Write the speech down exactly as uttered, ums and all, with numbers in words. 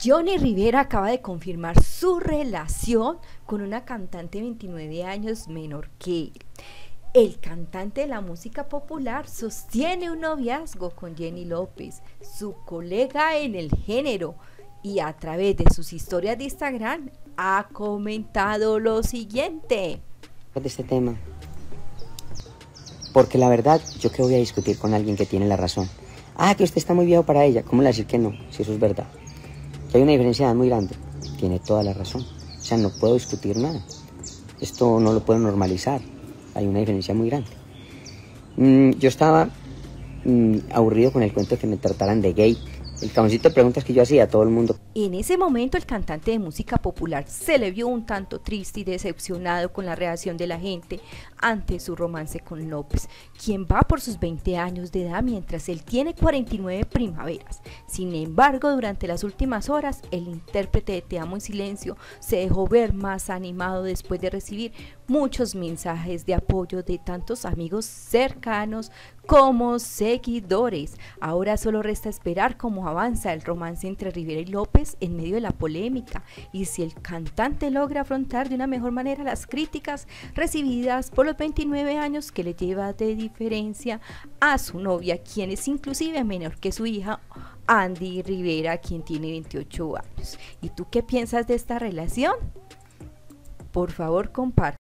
Johnny Rivera acaba de confirmar su relación con una cantante de veintinueve años menor que él. El cantante de la música popular sostiene un noviazgo con Jenny López, su colega en el género, y a través de sus historias de Instagram ha comentado lo siguiente. De este tema, porque la verdad, yo que voy a discutir con alguien que tiene la razón. Ah, que usted está muy viejo para ella, ¿cómo le decir que no? Si eso es verdad. Que hay una diferencia de edad muy grande, tiene toda la razón. O sea, no puedo discutir nada. Esto no lo puedo normalizar. Hay una diferencia muy grande. Mm, yo estaba mm, aburrido con el cuento de que me trataran de gay. El cajoncito de preguntas que yo hacía a todo el mundo. En ese momento el cantante de música popular se le vio un tanto triste y decepcionado con la reacción de la gente ante su romance con López, quien va por sus veinte años de edad mientras él tiene cuarenta y nueve primaveras. Sin embargo, durante las últimas horas, el intérprete de Te Amo en Silencio se dejó ver más animado después de recibir muchos mensajes de apoyo de tantos amigos cercanos como seguidores. Ahora solo resta esperar cómo avanza el romance entre Rivera y López en medio de la polémica y si el cantante logra afrontar de una mejor manera las críticas recibidas por los veintinueve años que le lleva de diferencia a su novia, quien es inclusive menor que su hija Andy Rivera, quien tiene veintiocho años. ¿Y tú qué piensas de esta relación? Por favor, comparte.